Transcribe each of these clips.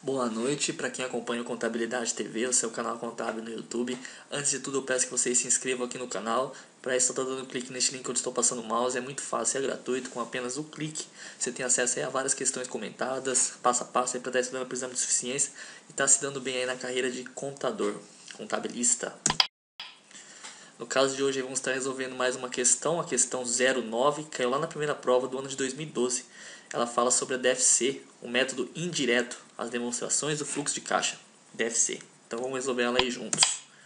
Boa noite para quem acompanha o Contabilidade TV, o seu canal contábil no YouTube. Antes de tudo, eu peço que vocês se inscrevam aqui no canal. Para isso, só dando um clique neste link onde estou passando o mouse. É muito fácil, é gratuito, com apenas um clique. Você tem acesso aí a várias questões comentadas, passo a passo, para estar estudando para o exame de suficiência e estar se dando bem aí na carreira de contabilista. No caso de hoje, vamos estar resolvendo mais uma questão, a questão 09, que caiu lá na primeira prova do ano de 2012. Ela fala sobre a DFC, o método indireto, as demonstrações do fluxo de caixa, DFC. Então vamos resolver ela aí juntos.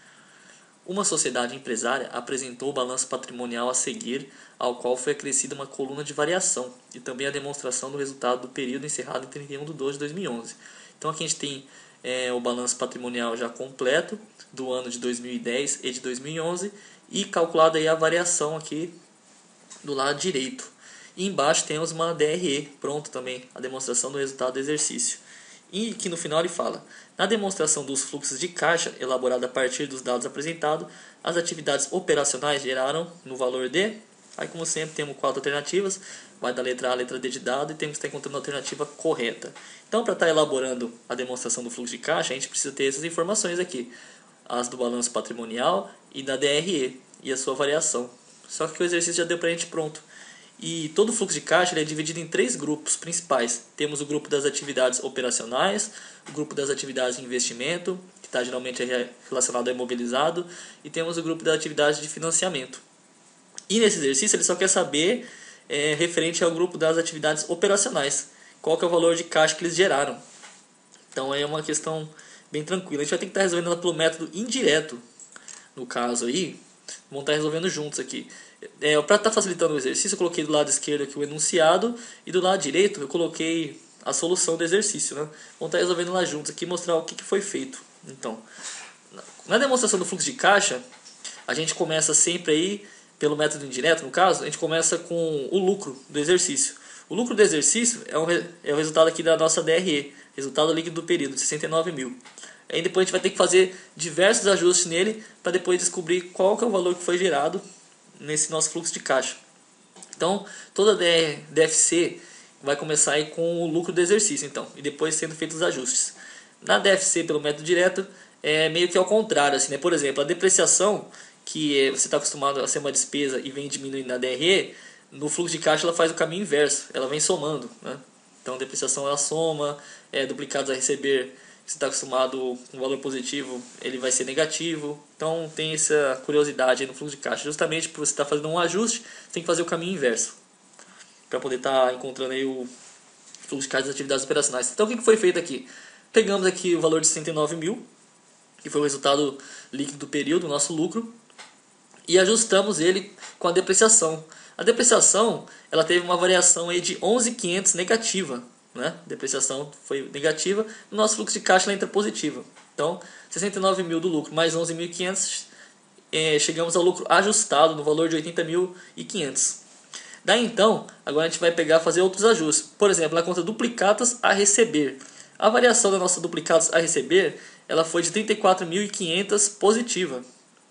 Uma sociedade empresária apresentou o balanço patrimonial a seguir, ao qual foi acrescida uma coluna de variação e também a demonstração do resultado do período encerrado em 31 de 12 de 2011. Então aqui a gente tem o balanço patrimonial já completo do ano de 2010 e de 2011 e calculada aí a variação aqui do lado direito. E embaixo temos uma DRE, pronto também, a demonstração do resultado do exercício. E que no final ele fala: na demonstração dos fluxos de caixa elaborada a partir dos dados apresentados, as atividades operacionais geraram no valor de... Aí como sempre temos 4 alternativas, vai da letra A à letra D de dado e temos que estar encontrando a alternativa correta. Então para estar elaborando a demonstração do fluxo de caixa, a gente precisa ter essas informações aqui. As do balanço patrimonial e da DRE e a sua variação. Só que o exercício já deu para a gente pronto. E todo o fluxo de caixa ele é dividido em 3 grupos principais. Temos o grupo das atividades operacionais, o grupo das atividades de investimento, que está geralmente relacionado ao imobilizado, e temos o grupo das atividades de financiamento. E nesse exercício ele só quer saber referente ao grupo das atividades operacionais, qual que é o valor de caixa que eles geraram. Então é uma questão bem tranquila. A gente vai ter que estar resolvendo ela pelo método indireto, no caso aí. Vamos estar resolvendo juntos aqui. Para estar facilitando o exercício, eu coloquei do lado esquerdo aqui o enunciado e do lado direito eu coloquei a solução do exercício, né? Vamos estar resolvendo lá juntos aqui e mostrar o que foi feito. Então, na demonstração do fluxo de caixa, a gente começa sempre aí, pelo método indireto, no caso, a gente começa com o lucro do exercício. O lucro do exercício é o resultado aqui da nossa DRE, resultado líquido do período, de 69 mil. Aí depois a gente vai ter que fazer diversos ajustes nele para depois descobrir qual que é o valor que foi gerado nesse nosso fluxo de caixa. Então, toda DFC vai começar aí com o lucro do exercício, então, e depois sendo feitos os ajustes. Na DFC, pelo método direto, é meio que ao contrário, assim, né? Por exemplo, a depreciação, que você está acostumado a ser uma despesa e vem diminuindo na DRE, no fluxo de caixa ela faz o caminho inverso, ela vem somando, né? Então, a depreciação ela soma, duplicados a receber, você está acostumado com um valor positivo, ele vai ser negativo. Então tem essa curiosidade aí no fluxo de caixa. Justamente por você estar fazendo um ajuste, você tem que fazer o caminho inverso para poder estar encontrando aí o fluxo de caixa das atividades operacionais. Então o que foi feito aqui? Pegamos aqui o valor de 69 mil, que foi o resultado líquido do período, o nosso lucro, e ajustamos ele com a depreciação. A depreciação ela teve uma variação aí de 11.500 negativa. Né? Depreciação foi negativa, no nosso fluxo de caixa ela entra positiva. Então, 69 mil do lucro mais 11.500, chegamos ao lucro ajustado no valor de 80.500. Daí então, agora a gente vai pegar e fazer outros ajustes. Por exemplo, na conta duplicatas a receber. A variação da nossa duplicatas a receber, ela foi de 34.500 positiva.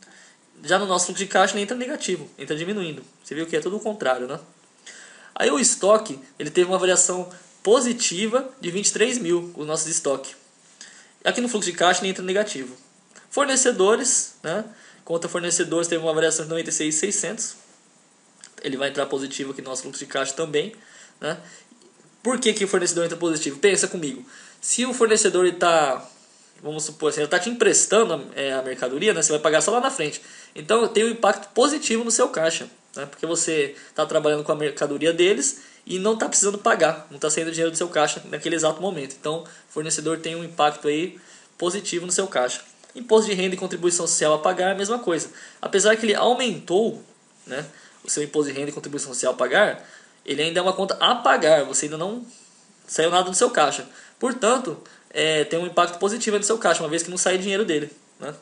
Já no nosso fluxo de caixa ele entra negativo, entra diminuindo. Você viu que é tudo o contrário, né? Aí o estoque, ele teve uma variação positiva de 23 mil, o nosso estoque. Aqui no fluxo de caixa ele entra negativo. Fornecedores, né? Conta fornecedores teve uma variação de 96.600. Ele vai entrar positivo aqui no nosso fluxo de caixa também, né? Por que o fornecedor entra positivo? Pensa comigo. Se o fornecedor está, vamos supor assim, ele está te emprestando a mercadoria, né? Você vai pagar só lá na frente. Então tem um impacto positivo no seu caixa, né? Porque você está trabalhando com a mercadoria deles e não está precisando pagar, não está saindo dinheiro do seu caixa naquele exato momento. Então, o fornecedor tem um impacto aí positivo no seu caixa. Imposto de renda e contribuição social a pagar é a mesma coisa. Apesar que ele aumentou, né, o seu imposto de renda e contribuição social a pagar, ele ainda é uma conta a pagar, você ainda não saiu nada do seu caixa. Portanto, tem um impacto positivo no seu caixa, uma vez que não sai dinheiro dele, né?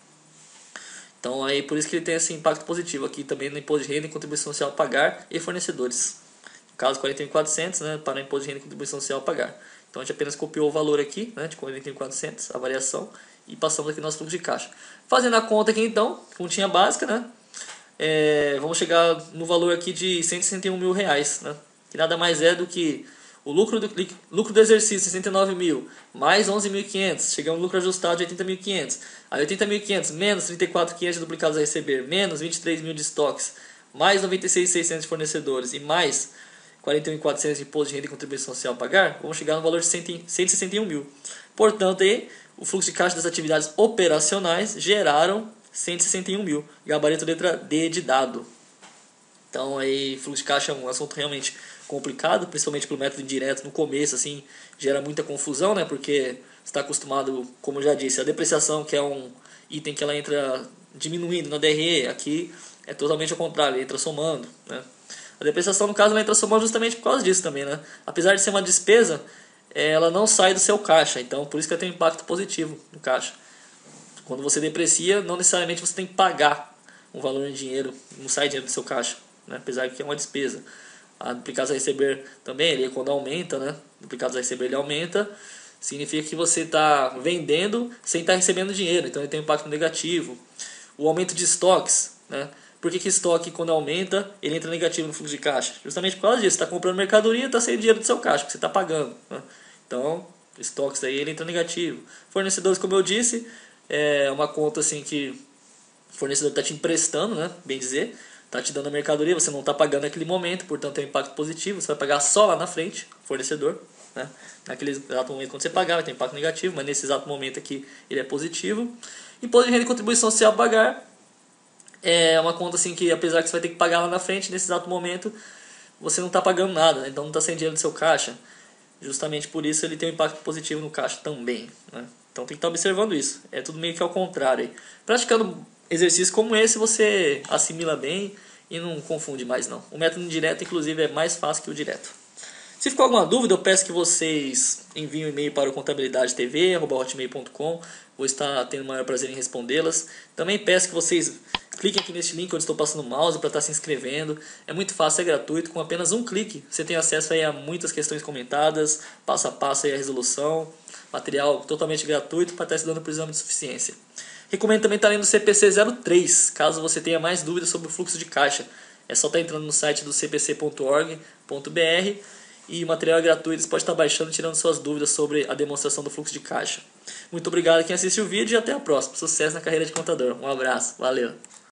Então, aí, por isso que ele tem esse impacto positivo aqui também no imposto de renda e contribuição social a pagar e fornecedores. No caso 41.400, né, para o imposto de renda e contribuição social a pagar. Então a gente apenas copiou o valor aqui, né, de 41.400, a variação, e passamos aqui no nosso fluxo de caixa. Fazendo a conta aqui então, continha básica, né, vamos chegar no valor aqui de R$ 161 mil, né, que nada mais é do que O lucro do exercício, 69 mil, mais 11.500, chegamos no lucro ajustado de 80.500. Aí 80.500 menos 34.500 duplicados a receber, menos 23 mil de estoques, mais 96.600 de fornecedores e mais 41.400 de imposto de renda e contribuição social a pagar, vamos chegar no valor de 161 mil. Portanto, aí, o fluxo de caixa das atividades operacionais geraram 161 mil. Gabarito letra D de dado. Então, aí, fluxo de caixa é um assunto realmente complicado, principalmente pelo método indireto. No começo, assim, gera muita confusão, né? Porque você está acostumado, como eu já disse, a depreciação, que é um item que ela entra diminuindo na DRE, aqui é totalmente ao contrário, entra somando, né? A depreciação, no caso, ela entra somando justamente por causa disso também, né? Apesar de ser uma despesa, ela não sai do seu caixa, então por isso que ela tem um impacto positivo no caixa. Quando você deprecia, não necessariamente você tem que pagar um valor em dinheiro, não sai dinheiro do seu caixa, né? Apesar que é uma despesa. A duplicados a receber também, ele quando aumenta, né? Duplicados a receber ele aumenta, significa que você está vendendo sem estar recebendo dinheiro, então ele tem um impacto negativo. O aumento de estoques, né? Por que estoque, quando aumenta, ele entra negativo no fluxo de caixa? Justamente por causa disso. Você está comprando mercadoria e está sem dinheiro do seu caixa, que você está pagando, né? Então, estoques aí, ele entra negativo. Fornecedores, como eu disse, é uma conta assim que o fornecedor está te emprestando, né? Bem dizer, está te dando a mercadoria, você não está pagando naquele momento, portanto tem um impacto positivo. Você vai pagar só lá na frente, fornecedor, né? Naquele exato momento quando você pagar, vai ter impacto negativo, mas nesse exato momento aqui ele é positivo. Imposto de renda e contribuição social a pagar. É uma conta assim que, apesar que você vai ter que pagar lá na frente, nesse exato momento você não está pagando nada, né? Então não está sem dinheiro no seu caixa. Justamente por isso ele tem um impacto positivo no caixa também, né? Então tem que estar observando isso. É tudo meio que ao contrário aí. Praticando exercícios como esse, você assimila bem e não confunde mais não. O método indireto, inclusive, é mais fácil que o direto. Se ficou alguma dúvida, eu peço que vocês enviem um e-mail para o contabilidadetv@hotmail.com. Vou estar tendo o maior prazer em respondê-las. Também peço que vocês cliquem aqui neste link onde estou passando o mouse para estar se inscrevendo. É muito fácil, é gratuito. Com apenas um clique, você tem acesso aí a muitas questões comentadas, passo a passo aí a resolução. Material totalmente gratuito para estar estudando para o exame de suficiência. Recomendo também estar lendo o CPC 03, caso você tenha mais dúvidas sobre o fluxo de caixa. É só estar entrando no site do cpc.org.br. E o material é gratuito, você pode estar baixando e tirando suas dúvidas sobre a demonstração do fluxo de caixa. Muito obrigado a quem assistiu o vídeo e até a próxima. Sucesso na carreira de contador. Um abraço, valeu!